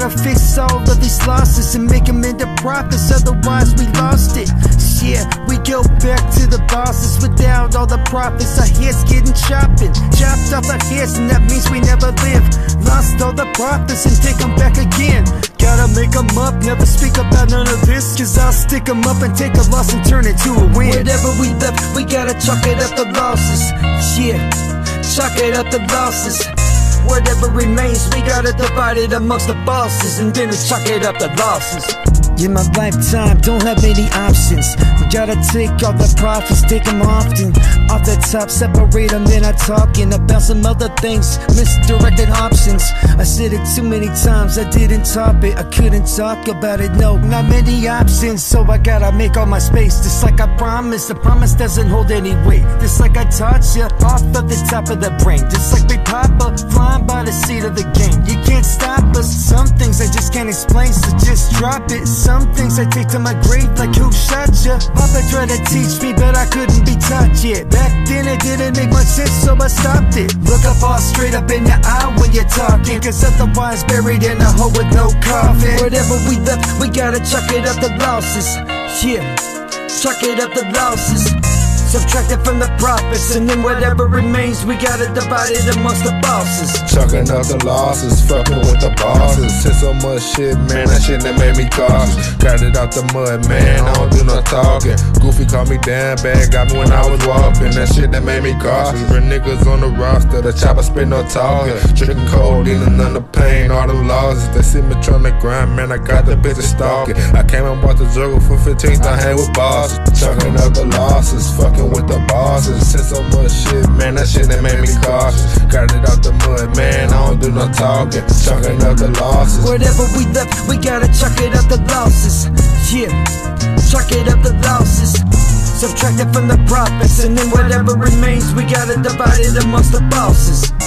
gotta fix all of these losses and make them into profits, otherwise we lost it. Yeah, we go back to the bosses. Without all the profits, our heads getting chopped off our heads, and that means we never live. Lost all the profits and take them back again. Gotta make them up, never speak about none of this, cause I'll stick them up and take a loss and turn it to a win. Whatever we left, we gotta chalk it up the losses. Yeah, chalk it up the losses. Whatever remains, we gotta divide it amongst the bosses, and then chalk it up the losses. In my lifetime, don't have many options. We gotta take all the profits, take them often. Off the top, separate them, then I talking about some other things, misdirected options. I said it too many times, I didn't top it. I couldn't talk about it, no, not many options. So I gotta make all my space, just like I promised. The promise doesn't hold any weight, just like I taught you, off of the top of the brain. Just like we pop up, flying by the seat of the game. You can't stop us, some things I just can't explain, so just drop it. Some things I take to my grave, like who shot ya? Papa tried to teach me, but I couldn't be taught yet. Back then it didn't make much sense, so I stopped it. Look up all straight up in your eye when you're talking, cause otherwise buried in a hole with no coffin. Whatever we left, we gotta chalk it up the losses. Yeah, chalk it up the losses. Subtract it from the profits, and then whatever remains, we gotta divide it amongst the bosses. Chucking up the losses, fucking with the bosses. Said so much shit, man, that shit that made me cautious. Got it out the mud, man, I don't do no talking. Goofy called me down bad, got me when I was walking. That shit that made me cautious. Real niggas on the roster, the chopper spit no talking. Drinking codeine and none of pain, all the losses. They see me tryna grind, man, I got the bitches stalking. I came and bought the juggle for 15th, I hang with bosses. Chucking up the losses, fucking with the bosses. Said so much shit, man, that shit that made me cautious. Got it out the mud, man, I don't do no talking. Chucking up the losses. Whatever we left, we gotta chuck it up the losses. Yeah, chuck it up the losses. Subtract it from the profits, and then whatever remains, we gotta divide it amongst the bosses.